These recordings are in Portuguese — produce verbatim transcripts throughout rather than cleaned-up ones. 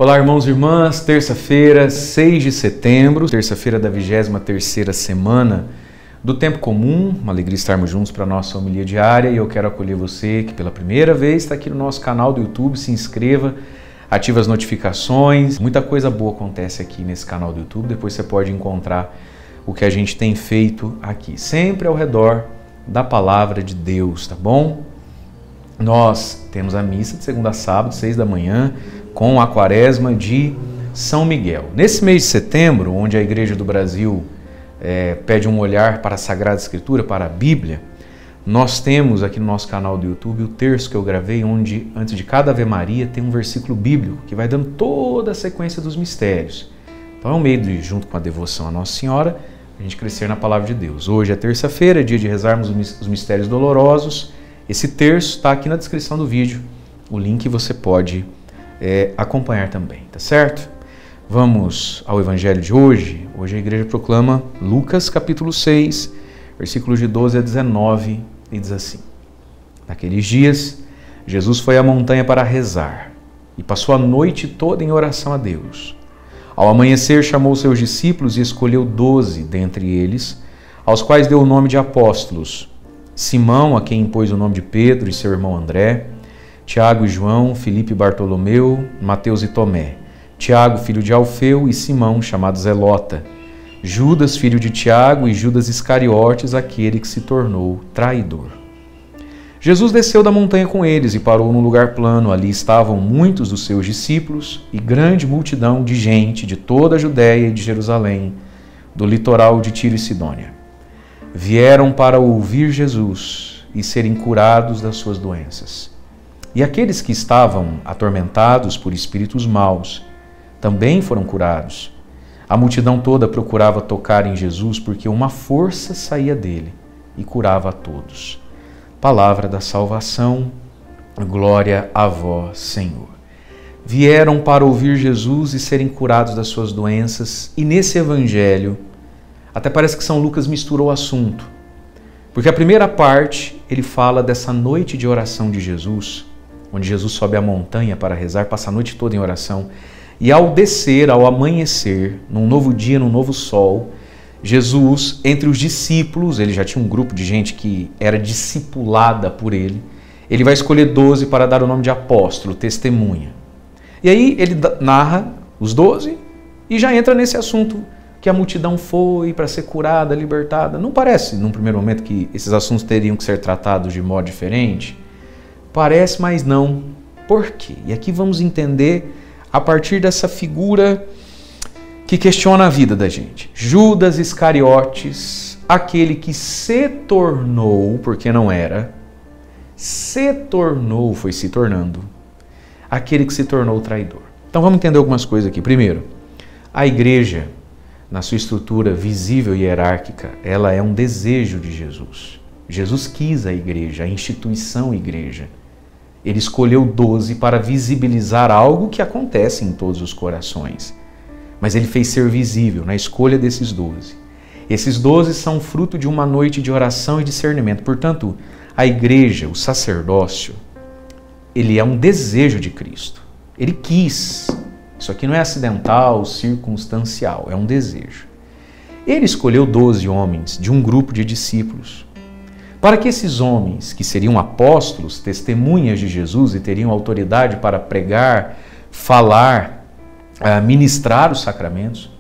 Olá, irmãos e irmãs, terça-feira, seis de setembro, terça-feira da vigésima terceira semana do Tempo Comum. Uma alegria estarmos juntos para a nossa homilia diária e eu quero acolher você que pela primeira vez está aqui no nosso canal do YouTube. Se inscreva, ative as notificações, muita coisa boa acontece aqui nesse canal do YouTube. Depois você pode encontrar o que a gente tem feito aqui, sempre ao redor da Palavra de Deus, tá bom? Nós temos a missa de segunda a sábado, seis da manhã, com a quaresma de São Miguel. Nesse mês de setembro, onde a Igreja do Brasil é, pede um olhar para a Sagrada Escritura, para a Bíblia, nós temos aqui no nosso canal do YouTube o terço que eu gravei, onde antes de cada Ave Maria tem um versículo bíblico que vai dando toda a sequência dos mistérios. Então é um meio de, junto com a devoção à Nossa Senhora, a gente crescer na Palavra de Deus. Hoje é terça-feira, é dia de rezarmos os mistérios dolorosos. Esse terço está aqui na descrição do vídeo, o link você pode é, acompanhar também, tá certo? Vamos ao Evangelho de hoje. Hoje a igreja proclama Lucas capítulo seis, versículos de doze a dezenove, e diz assim: Naqueles dias, Jesus foi à montanha para rezar e passou a noite toda em oração a Deus. Ao amanhecer, chamou seus discípulos e escolheu doze dentre eles, aos quais deu o nome de apóstolos: Simão, a quem impôs o nome de Pedro, e seu irmão André, Tiago e João, Filipe e Bartolomeu, Mateus e Tomé, Tiago, filho de Alfeu, e Simão, chamado Zelota, Judas, filho de Tiago, e Judas Iscariotes, aquele que se tornou traidor. Jesus desceu da montanha com eles e parou num lugar plano. Ali estavam muitos dos seus discípulos e grande multidão de gente de toda a Judéia e de Jerusalém, do litoral de Tiro e Sidônia. Vieram para ouvir Jesus e serem curados das suas doenças. E aqueles que estavam atormentados por espíritos maus também foram curados. A multidão toda procurava tocar em Jesus, porque uma força saía dele e curava a todos. Palavra da salvação, glória a vós, Senhor. Vieram para ouvir Jesus e serem curados das suas doenças, e nesse evangelho, até parece que São Lucas misturou o assunto, porque a primeira parte ele fala dessa noite de oração de Jesus, onde Jesus sobe a montanha para rezar, passa a noite toda em oração, e ao descer, ao amanhecer, num novo dia, num novo sol, Jesus, entre os discípulos, ele já tinha um grupo de gente que era discipulada por ele, ele vai escolher doze para dar o nome de apóstolo, testemunha. E aí ele narra os doze e já entra nesse assunto que a multidão foi para ser curada, libertada. Não parece, num primeiro momento, que esses assuntos teriam que ser tratados de modo diferente? Parece, mas não. Por quê? E aqui vamos entender a partir dessa figura que questiona a vida da gente. Judas Iscariotes, aquele que se tornou, porque não era, se tornou, foi se tornando, aquele que se tornou traidor. Então vamos entender algumas coisas aqui. Primeiro, a igreja, na sua estrutura visível e hierárquica, ela é um desejo de Jesus. Jesus quis a igreja, a instituição igreja. Ele escolheu doze para visibilizar algo que acontece em todos os corações. Mas ele fez ser visível na escolha desses doze. Esses doze são fruto de uma noite de oração e discernimento. Portanto, a igreja, o sacerdócio, ele é um desejo de Cristo. Ele quis. Isso aqui não é acidental, circunstancial, é um desejo. Ele escolheu doze homens de um grupo de discípulos, para que esses homens, que seriam apóstolos, testemunhas de Jesus e teriam autoridade para pregar, falar, ministrar os sacramentos,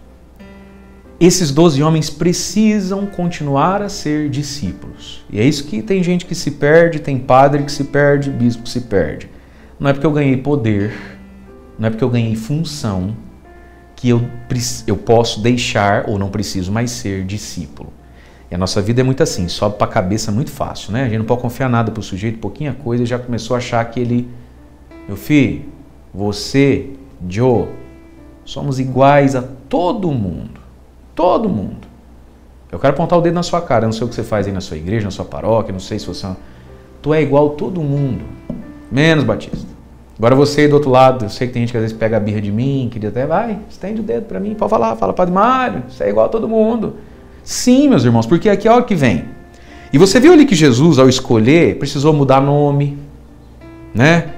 esses doze homens precisam continuar a ser discípulos. E é isso que tem gente que se perde, tem padre que se perde, bispo que se perde. Não é porque eu ganhei poder, não é porque eu ganhei função, que eu, eu posso deixar ou não preciso mais ser discípulo. E a nossa vida é muito assim, sobe para a cabeça muito fácil, né? A gente não pode confiar nada para o sujeito, pouquinha coisa, e já começou a achar que ele... Meu filho, você, Joe, somos iguais a todo mundo. Todo mundo. Eu quero apontar o dedo na sua cara, eu não sei o que você faz aí na sua igreja, na sua paróquia, não sei se você... Tu é igual a todo mundo, menos Batista. Agora você aí do outro lado, eu sei que tem gente que às vezes pega a birra de mim, que até vai, estende o dedo para mim, pode falar, fala, Padre Mário, você é igual a todo mundo. Sim, meus irmãos, porque aqui é a hora que vem. E você viu ali que Jesus, ao escolher, precisou mudar nome, né?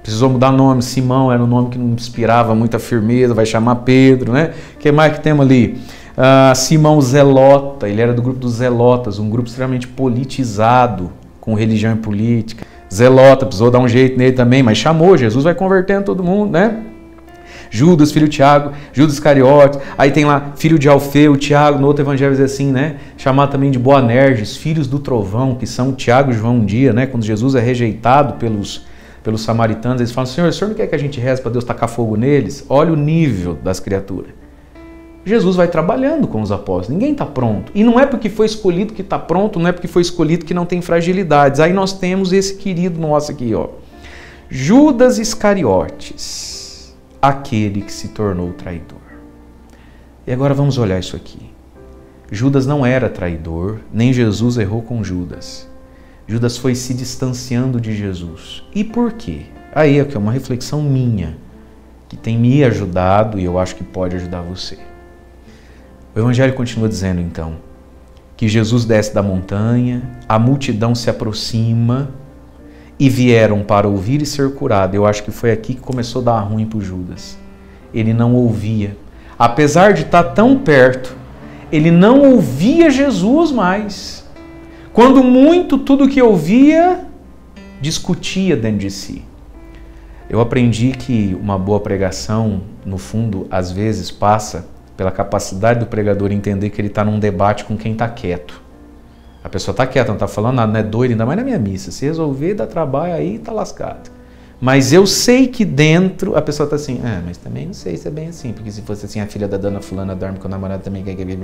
Precisou mudar nome, Simão era um nome que não inspirava muita firmeza, vai chamar Pedro, né? O que mais que temos ali? Uh, Simão Zelota, ele era do grupo dos Zelotas, um grupo extremamente politizado, com religião e política. Zelota, precisou dar um jeito nele também, mas chamou, Jesus vai convertendo todo mundo, né? Judas, filho de Tiago, Judas Iscariotes, aí tem lá filho de Alfeu, Tiago, no outro evangelho diz assim, né? Chamado também de Boanerges, filhos do trovão, que são Tiago e João um dia, né? Quando Jesus é rejeitado pelos, pelos samaritanos, eles falam, Senhor, o Senhor não quer que a gente reze para Deus tacar fogo neles? Olha o nível das criaturas. Jesus vai trabalhando com os apóstolos, ninguém está pronto. E não é porque foi escolhido que está pronto, não é porque foi escolhido que não tem fragilidades. Aí nós temos esse querido nosso aqui, ó. Judas Iscariotes, aquele que se tornou traidor. E agora vamos olhar isso aqui. Judas não era traidor, nem Jesus errou com Judas. Judas foi se distanciando de Jesus. E por quê? Aí é que é uma reflexão minha, que tem me ajudado e eu acho que pode ajudar você. O Evangelho continua dizendo, então, que Jesus desce da montanha, a multidão se aproxima e vieram para ouvir e ser curado. Eu acho que foi aqui que começou a dar ruim para o Judas. Ele não ouvia. Apesar de estar tão perto, ele não ouvia Jesus mais. Quando muito, tudo que ouvia, discutia dentro de si. Eu aprendi que uma boa pregação, no fundo, às vezes passa pela capacidade do pregador entender que ele está num debate com quem está quieto. A pessoa está quieta, não está falando nada, não é doida, ainda mais na minha missa. Se resolver, dá trabalho, aí está lascado. Mas eu sei que dentro a pessoa está assim, ah, mas também não sei se é bem assim, porque se fosse assim, a filha da dona fulana dorme com o namorado também.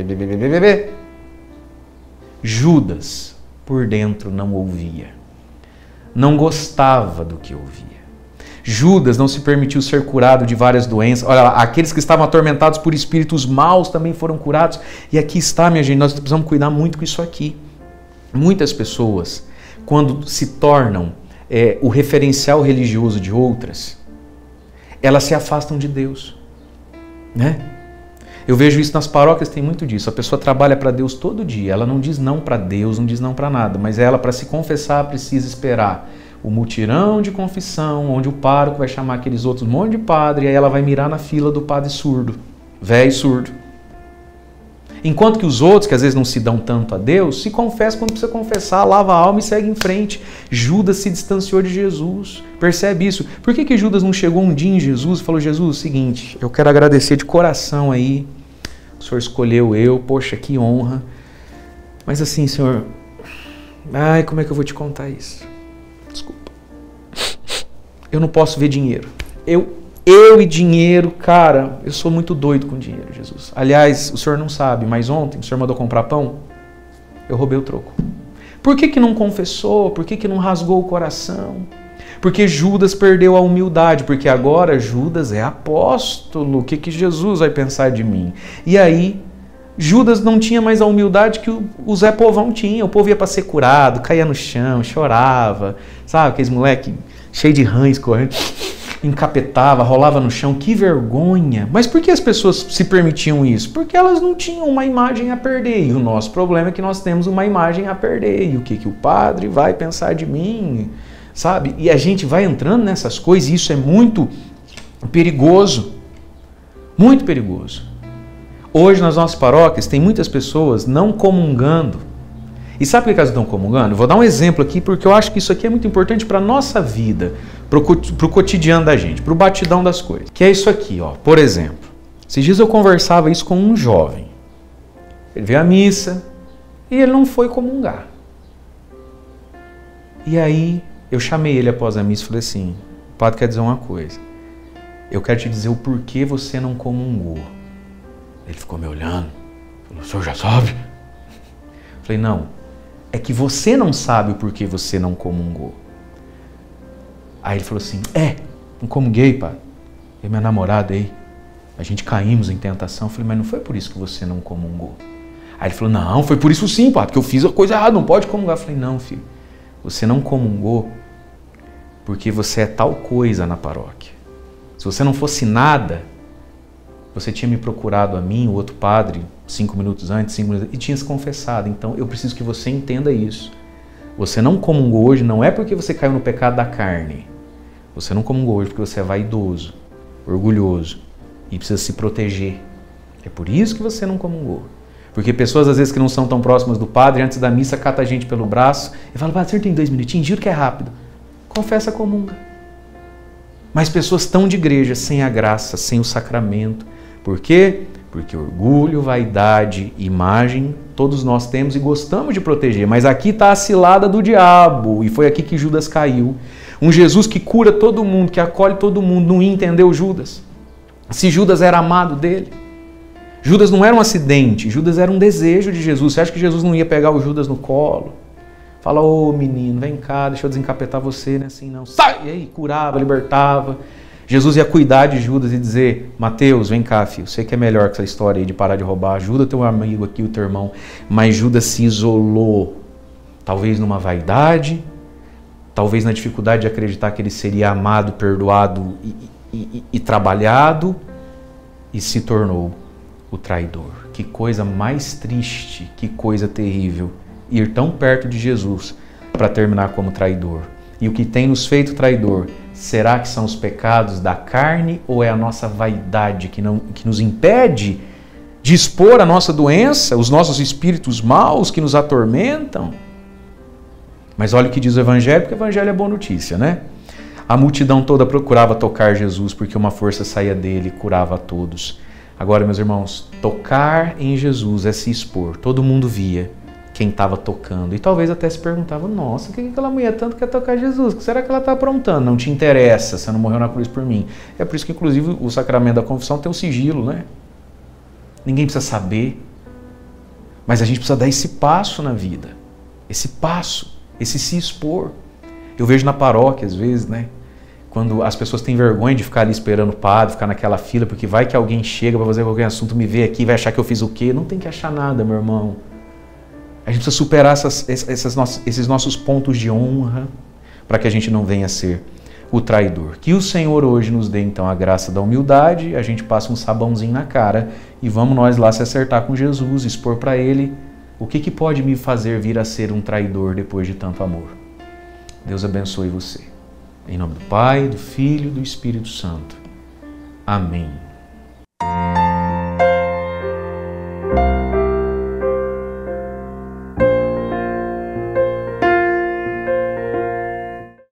Judas, por dentro, não ouvia. Não gostava do que ouvia. Judas não se permitiu ser curado de várias doenças. Olha lá, aqueles que estavam atormentados por espíritos maus também foram curados. E aqui está, minha gente, nós precisamos cuidar muito com isso aqui. Muitas pessoas, quando se tornam é, o referencial religioso de outras, elas se afastam de Deus, né? Eu vejo isso nas paróquias, tem muito disso. A pessoa trabalha para Deus todo dia, ela não diz não para Deus, não diz não para nada, mas ela, para se confessar, precisa esperar o mutirão de confissão, onde o pároco vai chamar aqueles outros monte de padre, e aí ela vai mirar na fila do padre surdo, velho surdo. Enquanto que os outros, que às vezes não se dão tanto a Deus, se confessam quando precisa confessar, lava a alma e segue em frente. Judas se distanciou de Jesus. Percebe isso? Por que que Judas não chegou um dia em Jesus e falou, Jesus, seguinte, eu quero agradecer de coração aí, o Senhor escolheu eu, poxa, que honra. Mas assim, Senhor, ai, como é que eu vou te contar isso? Desculpa. Eu não posso ver dinheiro. Eu, eu e dinheiro, cara, eu sou muito doido com dinheiro, Jesus. Aliás, o senhor não sabe, mas ontem o senhor mandou comprar pão, eu roubei o troco. Por que que não confessou? Por que que não rasgou o coração? Porque Judas perdeu a humildade, porque agora Judas é apóstolo. O que que Jesus vai pensar de mim? E aí, Judas não tinha mais a humildade que o Zé Povão tinha. O povo ia para ser curado, caía no chão, chorava, sabe? Aqueles moleque cheio de rãs correndo, encapetava, rolava no chão. Que vergonha! Mas por que as pessoas se permitiam isso? Porque elas não tinham uma imagem a perder. E o nosso problema é que nós temos uma imagem a perder. E o que que o padre vai pensar de mim? Sabe? E a gente vai entrando nessas coisas e isso é muito perigoso. Muito perigoso. Hoje nas nossas paróquias tem muitas pessoas não comungando. E sabe por que elas estão comungando? Eu vou dar um exemplo aqui porque eu acho que isso aqui é muito importante para a nossa vida, para o cotidiano da gente, para o batidão das coisas. Que é isso aqui, ó. Por exemplo, esses dias eu conversava isso com um jovem. Ele veio à missa e ele não foi comungar. E aí eu chamei ele após a missa e falei assim, o padre quer dizer uma coisa. Eu quero te dizer o porquê você não comungou. Ele ficou me olhando, falou, o senhor já sabe? Falei, não, é que você não sabe o porquê você não comungou. Aí ele falou assim, é, não comunguei, pai. Eu e minha namorada aí, a gente caímos em tentação. Eu falei, mas não foi por isso que você não comungou. Aí ele falou, não, foi por isso sim, pai, porque eu fiz a coisa errada, não pode comungar. Eu falei, não, filho, você não comungou porque você é tal coisa na paróquia. Se você não fosse nada, você tinha me procurado a mim, o outro padre, cinco minutos antes, cinco minutos, e tinha se confessado. Então, eu preciso que você entenda isso. Você não comungou hoje não é porque você caiu no pecado da carne. Você não comungou hoje porque você é vaidoso, orgulhoso e precisa se proteger. É por isso que você não comungou. Porque pessoas, às vezes, que não são tão próximas do padre, antes da missa, cata a gente pelo braço e fala, padre, o senhor tem dois minutinhos? Juro que é rápido. Confessa, comunga. Mas pessoas tão de igreja, sem a graça, sem o sacramento. Por quê? Porque orgulho, vaidade, imagem, todos nós temos e gostamos de proteger. Mas aqui está a cilada do diabo. E foi aqui que Judas caiu. Um Jesus que cura todo mundo, que acolhe todo mundo, não entendeu Judas. Se Judas era amado dele. Judas não era um acidente, Judas era um desejo de Jesus. Você acha que Jesus não ia pegar o Judas no colo? Fala, ô oh, menino, vem cá, deixa eu desencapetar você, não é assim não. Sai! E aí, curava, libertava. Jesus ia cuidar de Judas e dizer, Mateus, vem cá, filho, sei que é melhor que essa história aí de parar de roubar, ajuda teu amigo aqui, o teu irmão. Mas Judas se isolou, talvez numa vaidade, talvez na dificuldade de acreditar que ele seria amado, perdoado e, e, e, e trabalhado, e se tornou o traidor. Que coisa mais triste, que coisa terrível, ir tão perto de Jesus para terminar como traidor. E o que tem nos feito traidor, será que são os pecados da carne ou é a nossa vaidade que, não, que nos impede de expor a nossa doença, os nossos espíritos maus que nos atormentam? Mas olha o que diz o Evangelho, porque o Evangelho é boa notícia, né? A multidão toda procurava tocar Jesus porque uma força saía dele e curava a todos. Agora, meus irmãos, tocar em Jesus é se expor. Todo mundo via quem estava tocando. E talvez até se perguntava, nossa, o que aquela mulher tanto quer tocar Jesus? O que será que ela está aprontando? Não te interessa, você não morreu na cruz por mim. É por isso que, inclusive, o sacramento da confissão tem um sigilo, né? Ninguém precisa saber. Mas a gente precisa dar esse passo na vida. Esse passo, esse se expor. Eu vejo na paróquia, às vezes, né? Quando as pessoas têm vergonha de ficar ali esperando o padre, ficar naquela fila, porque vai que alguém chega para fazer qualquer assunto, me vê aqui, vai achar que eu fiz o quê? Não tem que achar nada, meu irmão. A gente precisa superar essas, essas nossos, esses nossos pontos de honra para que a gente não venha a ser o traidor. Que o Senhor hoje nos dê, então, a graça da humildade, a gente passa um sabãozinho na cara e vamos nós lá se acertar com Jesus, expor para Ele o que, que pode me fazer vir a ser um traidor depois de tanto amor. Deus abençoe você. Em nome do Pai, do Filho e do Espírito Santo. Amém.